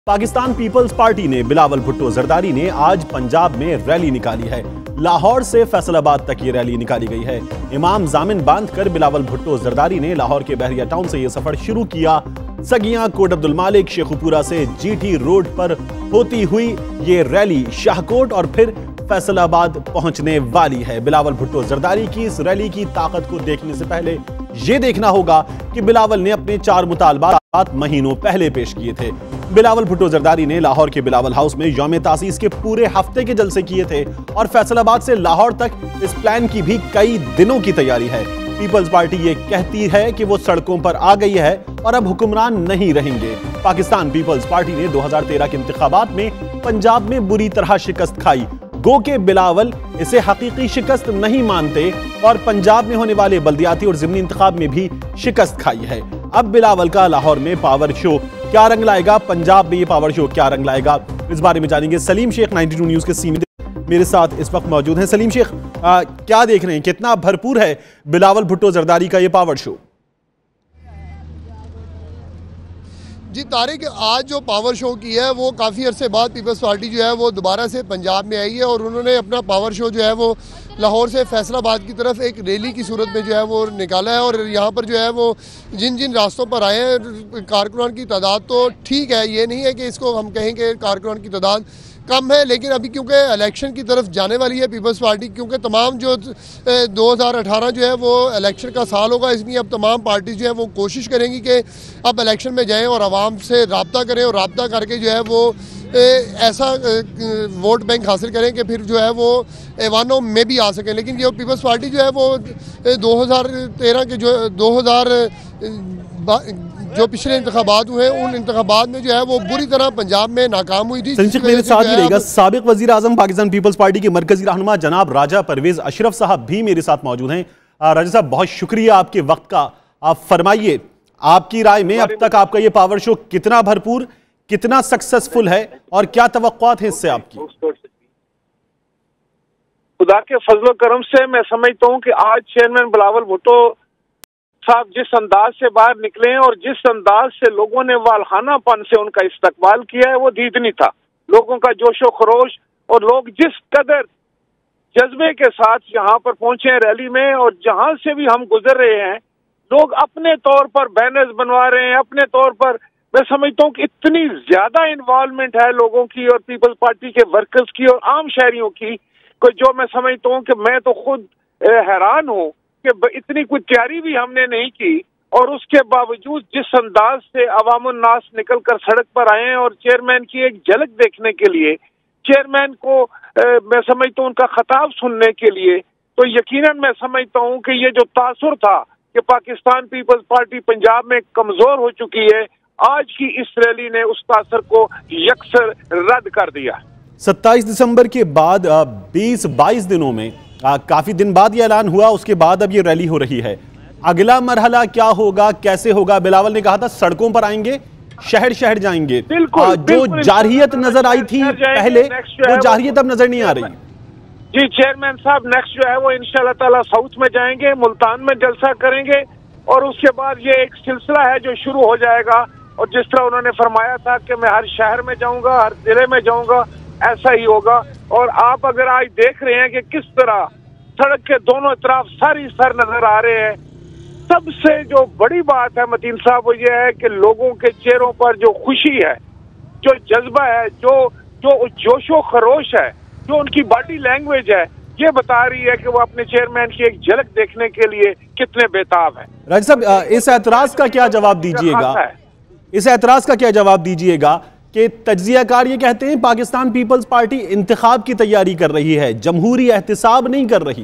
Pakistan peoples party ने बिलावल भुट्टो जरदारी ने आज पंजाब में रैली निकाली है। लाहौर से फैसलाबाद तक ये रैली निकाली गई है। इमाम जामिन बांधकर बिलावल भुट्टो जरदारी ने लाहौर के बहरिया टाउन से यह सफर शुरू किया। सगियां, कोट अब्दुल मालिक, शेखुपुरा से जीटी रोड पर होती हुई ये रैली शाहकोट और फिर फैसलाबाद पहुंचने वाली है। बिलावल भुट्टो जरदारी की इस रैली की ताकत को देखने से पहले यह देखना होगा कि बिलावल ने अपने 4 मुतालबात महीनों पहले पेश किए थे। बिलावल भुट्टो जरदारी ने लाहौर के बिलावल हाउस में यौम तासीस के पूरे हफ्ते के जलसे किए थे और फैसलाबाद से लाहौर तक इस प्लान की भी कई दिनों की तैयारी है। पीपल्स पार्टी ये कहती है कि वो सड़कों पर आ गई है और अब हुक्मरान नहीं रहेंगे। पाकिस्तान पीपल्स पार्टी ने 2013 के इंतखाबात में पंजाब में बुरी तरह शिकस्त खाई। गो के बिलावल इसे हकीकी शिकस्त नहीं मानते और पंजाब में होने वाले बल्दियाती और ज़िमनी इंतखाब में भी शिकस्त खाई है। अब बिलावल का लाहौर में पावर शो क्या रंग लाएगा, पंजाब में ये पावर शो क्या रंग लाएगा, इस बारे में जानेंगे। सलीम शेख 92 न्यूज़ के सीनियर मेरे साथ इस वक्त मौजूद हैं। सलीम शेख, क्या देख रहे हैं, कितना भरपूर है बिलावल भुट्टो जरदारी का ये पावर शो? जी तारिक, आज जो पावर शो की है वो काफ़ी अरसे बाद पीपल्स पार्टी जो है वो दोबारा से पंजाब में आई है और उन्होंने अपना पावर शो जो है वो लाहौर से फैसलाबाद की तरफ एक रैली की सूरत में जो है वो निकाला है। और यहाँ पर जो है वो जिन जिन रास्तों पर आए हैं कारकुनान की तादाद तो ठीक है, ये नहीं है कि इसको हम कहें कि कारकुनान की तादाद कम है, लेकिन अभी क्योंकि इलेक्शन की तरफ जाने वाली है पीपल्स पार्टी, क्योंकि तमाम जो 2018 जो है वो इलेक्शन का साल होगा, इसलिए अब तमाम पार्टी जो है वो कोशिश करेंगी कि अब इलेक्शन में जाएं और आवाम से रब्ता करें और रब्ता करके जो है वो ऐसा वोट बैंक हासिल करें कि फिर जो है वो ऐवानों में भी आ सकें। लेकिन ये पीपल्स पार्टी जो है वो 2013 के जो पिछले इंतखाबात हुए उन इंतखाबात में जो है वो बुरी तरह पंजाब में नाकाम हुई थी। मेरे साथ ही रहेगा साबिक वजीर आजम पाकिस्तान पीपल्स पार्टी के मरकजी रहनुमा जनाब राजा परवेज अशरफ साहब भी मेरे साथ मौजूद हैं। राजा साहब, बहुत शुक्रिया आपके वक्त का। आप फरमाइए, आपकी राय में अब तक आपका ये पावर शो कितना भरपूर, कितना सक्सेसफुल है और क्या तवक्कुआत है इससे आपकी? खुदा के फजलो करम से मैं समझता हूँ कि आज चेयरमैन बिलावल भुट्टो साहब जिस अंदाज से बाहर निकले हैं और जिस अंदाज से लोगों ने वालहानापन से उनका इस्तकबाल किया है वो दीदनी था। लोगों का जोशो खरोश और लोग जिस कदर जज्बे के साथ यहाँ पर पहुंचे हैं रैली में, और जहाँ से भी हम गुजर रहे हैं लोग अपने तौर पर बैनर्स बनवा रहे हैं, अपने तौर पर मैं समझता हूँ कि इतनी ज्यादा इन्वॉल्वमेंट है लोगों की और पीपल्स पार्टी के वर्कर्स की और आम शहरियों की, जो मैं समझता हूँ कि मैं तो खुद हैरान हूँ कि इतनी कोई तैयारी भी हमने नहीं की और उसके बावजूद जिस अंदाज से अवामुन नास निकल कर सड़क पर आए हैं और चेयरमैन की एक झलक देखने के लिए, चेयरमैन को मैं समझता हूँ उनका खिताब सुनने के लिए, तो यकीनन मैं समझता हूँ कि ये जो तासुर था कि पाकिस्तान पीपल्स पार्टी पंजाब में कमजोर हो चुकी है, आज की इस रैली ने उस तासर को यकसर रद्द कर दिया। 27 दिसंबर के बाद 20-22 दिनों में काफी दिन बाद ये ऐलान हुआ, उसके बाद अब ये रैली हो रही है। अगला मरहला क्या होगा, कैसे होगा? बिलावल ने कहा था सड़कों पर आएंगे, शहर शहर जाएंगे। जो जारहियत नजर आई थी पहले, वो जारहियत अब नजर नहीं आ रही। जी चेयरमैन साहब, नेक्स्ट जो है वो इंशाल्लाह ताला साउथ में जाएंगे, मुल्तान में जलसा करेंगे और उसके बाद ये एक सिलसिला है जो शुरू हो जाएगा। और जिस तरह उन्होंने फरमाया था कि मैं हर शहर में जाऊंगा, हर जिले में जाऊंगा, ऐसा ही होगा। और आप अगर आज देख रहे हैं कि किस तरह सड़क के दोनों तरफ सर ही सर नजर आ रहे हैं, सबसे जो बड़ी बात है मतीन साहब वो ये है कि लोगों के चेहरों पर जो खुशी है, जो जज्बा है, जो जोशो खरोश है, जो उनकी बॉडी लैंग्वेज है, ये बता रही है कि वो अपने चेयरमैन की एक झलक देखने के लिए कितने बेताब हैं। राजा साहब, इस एतराज का क्या जवाब दीजिएगा? इस एतराज का क्या जवाब दीजिएगा कि तज्जियाकार ये कहते हैं पाकिस्तान पीपल्स पार्टी इंतखाब की तैयारी कर रही है, जमहूरी एहतिसाब नहीं कर रही?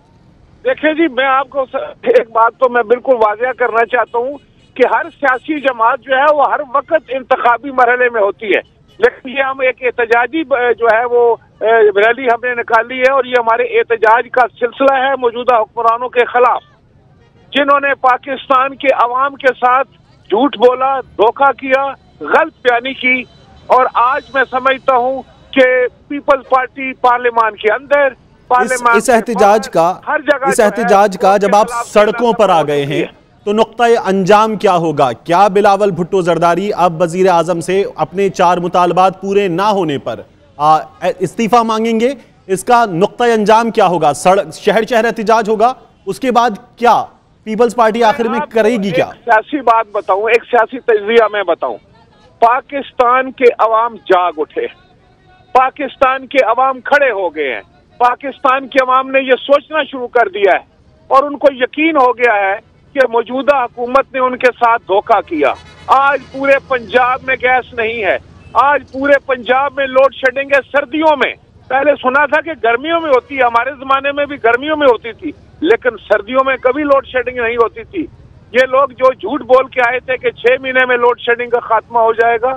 देखिए जी, मैं आपको एक बात तो मैं बिल्कुल वाज़ेह करना चाहता हूँ कि हर सियासी जमात जो है वो हर वक्त इंतखाबी मरहले में होती है, लेकिन ये हम एक एहतजाजी जो है वो रैली हमने निकाली है और ये हमारे एहतजाज का सिलसिला है मौजूदा हुक्मरानों के खिलाफ, जिन्होंने पाकिस्तान के अवाम के साथ झूठ बोला, धोखा किया, गलत बयानी की। और आज मैं समझता हूँ कि पीपल्स पार्टी पार्लियामान के अंदर, इस एहतजाज का जब आप सड़कों पर आ गए हैं, तो नुक्ता अंजाम क्या होगा? क्या बिलावल भुट्टो जरदारी अब वजीर आजम से अपने 4 मुतालबात पूरे ना होने पर इस्तीफा मांगेंगे? इसका नुक्ता अंजाम क्या होगा? शहर शहर एहतजाज होगा? उसके बाद क्या पीपल्स पार्टी आखिर में करेगी क्या? सियासी बात बताऊं, एक सियासी तजरिया में बताऊं। पाकिस्तान के अवाम जाग उठे, पाकिस्तान के अवाम खड़े हो गए हैं, पाकिस्तान के अवाम ने यह सोचना शुरू कर दिया है और उनको यकीन हो गया है कि मौजूदा हुकूमत ने उनके साथ धोखा किया। आज पूरे पंजाब में गैस नहीं है, आज पूरे पंजाब में लोड शेडिंग है सर्दियों में। पहले सुना था कि गर्मियों में होती है, हमारे जमाने में भी गर्मियों में होती थी, लेकिन सर्दियों में कभी लोड शेडिंग नहीं होती थी। ये लोग जो झूठ बोल के आए थे कि 6 महीने में लोड शेडिंग का खात्मा हो जाएगा,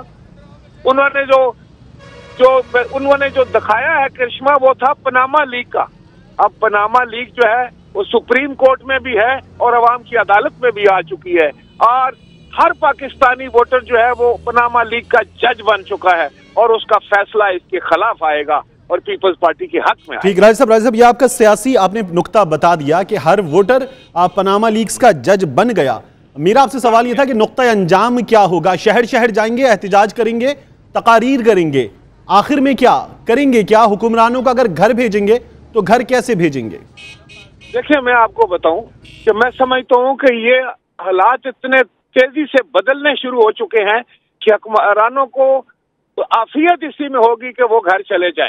उन्होंने जो दिखाया है करिश्मा, वो था पनामा लीक का। अब पनामा लीक जो है वो सुप्रीम कोर्ट में भी है और अवाम की अदालत में भी आ चुकी है और हर पाकिस्तानी वोटर जो है वो पनामा लीक का जज बन चुका है और उसका फैसला इसके खिलाफ आएगा और पीपल्स पार्टी के हक में। ठीक, राजा साहब, ये आपका सियासी आपने नुक्ता बता दिया कि हर वोटर पनामा लीक्स का जज बन गया। मेरा आपसे सवाल ये था कि नुक्ता अंजाम क्या होगा? शहर शहर जाएंगे, एहतजाज करेंगे, तकारीर करेंगे, आखिर में क्या करेंगे? क्या हुक्मरानों को अगर घर भेजेंगे तो घर कैसे भेजेंगे? देखिए, मैं आपको बताऊं कि मैं समझता हूं कि ये हालात इतने तेजी से बदलने शुरू हो चुके हैं कि हुक्मरानों को तो आफियत इसी में होगी कि वो घर चले जाएं।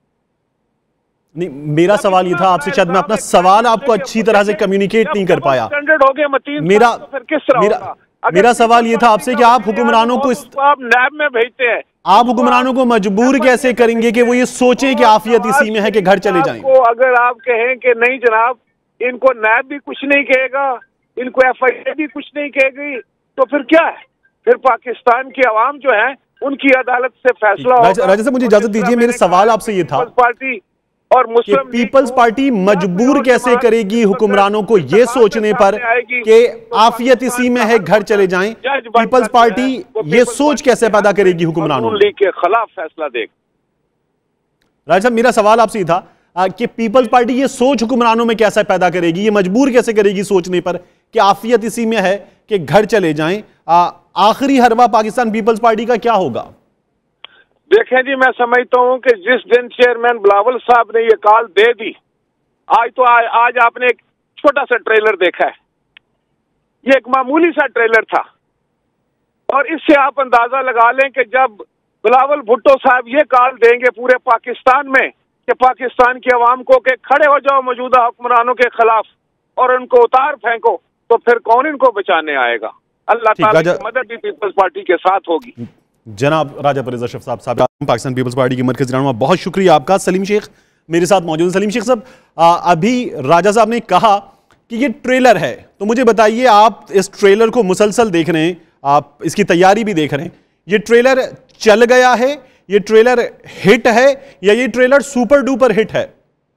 नहीं, मेरा सवाल ये था आपसे, शायद मैं अपना सवाल आपको अच्छी तरह से कम्युनिकेट नहीं कर पाया। स्टैंडर्ड हो गए मतीन, तो फिर किस तरह होगा? मेरा सवाल ये था आपसे कि आप हुक्मरानों को आप नैब में भेजते हैं, आप हुक्मरानों को मजबूर कैसे करेंगे कि वो ये सोचे कि आफियत इसी में है कि घर चले जाएं? अगर आप कहें कि नहीं जनाब, इनको नैब भी कुछ नहीं कहेगा, इनको FIA भी कुछ नहीं कहेगी, तो फिर क्या है? फिर पाकिस्तान की आवाम जो है उनकी अदालत से फैसला होगा। राजा साहब, मुझे इजाजत दीजिए, मेरे सवाल आपसे ये था पार्टी और मुस्लिम पीपल्स पार्टी मजबूर कैसे करेगी हुक्मरानों को ये सोचने पर कि आफियत इसी में है, घर चले जाएं? पीपल्स पार्टी ये सोच कैसे पैदा करेगी हुक्मरानों के खिलाफ फैसला देगी? राजा साहब, मेरा सवाल आपसे ये था कि पीपल्स पार्टी ये सोच हुक्मरानों में कैसे पैदा करेगी, ये मजबूर कैसे करेगी सोचने पर कि आफियत इसी में है कि घर चले जाएं? आखिरी हरवा पाकिस्तान पीपल्स पार्टी का क्या होगा? देखें जी, मैं समझता हूं कि जिस दिन चेयरमैन बिलावल साहब ने ये कॉल दे दी, आज आपने एक छोटा सा ट्रेलर देखा है, ये एक मामूली सा ट्रेलर था और इससे आप अंदाजा लगा लें कि जब बिलावल भुट्टो साहब ये कॉल देंगे पूरे पाकिस्तान में कि पाकिस्तान की आवाम को कि खड़े हो जाओ मौजूदा हुक्मरानों के खिलाफ और उनको उतार फेंको, तो फिर कौन इनको बचाने आएगा? अल्लाह ताला की मदद भी पीपल्स पार्टी के साथ होगी। जनाब राजा परवेज अशरफ साहब, पाकिस्तान पीपल्स पार्टी की मरकज़ी रहनुमा, बहुत शुक्रिया आपका। सलीम शेख मेरे साथ मौजूद हैं। सलीम शेख साहब, अभी राजा साहब ने कहा कि ये ट्रेलर है, तो मुझे बताइए, आप इस ट्रेलर को मुसलसल देख रहे हैं, आप इसकी तैयारी भी देख रहे हैं, ये ट्रेलर चल गया है, ये ट्रेलर हिट है या ये ट्रेलर सुपर डुपर हिट है?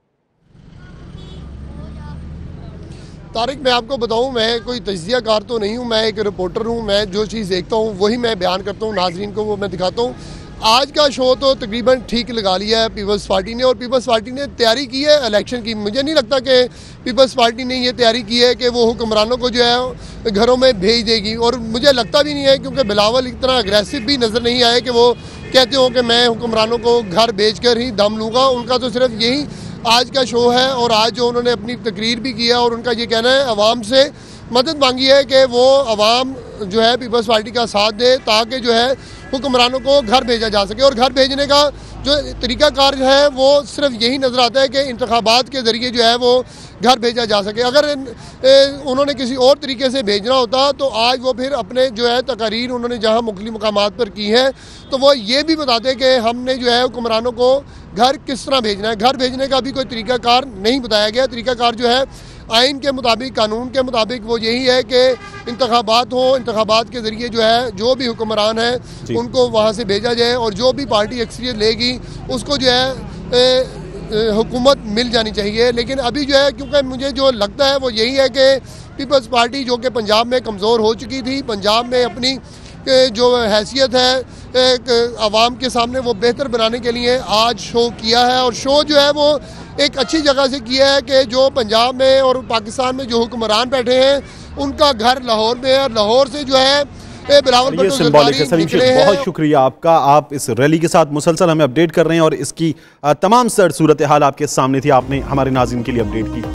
तारिक, मैं आपको बताऊं, मैं कोई तज्जिया कार तो नहीं हूं, मैं एक रिपोर्टर हूं। मैं जो चीज़ देखता हूं वही मैं बयान करता हूं, नाजरीन को वो मैं दिखाता हूं। आज का शो तो तकरीबन ठीक लगा लिया है पीपल्स पार्टी ने, और पीपल्स पार्टी ने तैयारी की है इलेक्शन की। मुझे नहीं लगता कि पीपल्स पार्टी ने ये तैयारी की है कि वो हुक्मरानों को जो है घरों में भेज देगी, और मुझे लगता भी नहीं है, क्योंकि बिलावल इतना अग्रेसिव भी नज़र नहीं आए कि वो कहते हो कि मैं हुक्मरानों को घर भेज कर ही दम लूँगा। उनका तो सिर्फ यही आज का शो है, और आज जो उन्होंने अपनी तकरीर भी किया और उनका ये कहना है अवाम से मदद मांगी है कि वो अवाम जो है पीपल्स पार्टी का साथ दे, ताकि जो है हुक्मरानों को घर भेजा जा सके। और घर भेजने का जो तरीक़ाकार जो है वो सिर्फ यही नज़र आता है कि इंतखाबात के ज़रिए जो है वो घर भेजा जा सके। अगर उन्होंने किसी और तरीके से भेजना होता तो आज वो फिर अपने जो है तकारीर उन्होंने जहाँ मुख्तलिफ मकामात पर की हैं, तो वो ये भी बताते कि हमने जो है हुक्मरानों को घर किस तरह भेजना है। घर भेजने का भी कोई तरीक़ाकार नहीं बताया गया। तरीक़ाकार जो है आइन के मुताबिक, कानून के मुताबिक वो यही है कि इंतखाबात हो, इंतखाबात के ज़रिए जो है जो भी हुक्मरान है उनको वहाँ से भेजा जाए, और जो भी पार्टी अक्सरियत लेगी उसको जो है हुकूमत मिल जानी चाहिए। लेकिन अभी जो है, क्योंकि मुझे जो लगता है वो यही है कि पीपल्स पार्टी जो कि पंजाब में कमज़ोर हो चुकी थी, पंजाब में अपनी जो हैसियत है आवाम के सामने वो बेहतर बनाने के लिए आज शो किया है। और शो जो है वो एक अच्छी जगह से किया है कि जो पंजाब में और पाकिस्तान में जो हुक्मरान बैठे हैं उनका घर लाहौर में है और लाहौर से जो है बिलावल ये भुट्टो सिंबॉलिक है। जरदारी सलीम निकले शेख, हैं। बहुत शुक्रिया आपका। आप इस रैली के साथ मुसलसल हमें अपडेट कर रहे हैं और इसकी तमाम सूरत हाल आपके सामने थी, आपने हमारे नाज़रीन के लिए अपडेट की।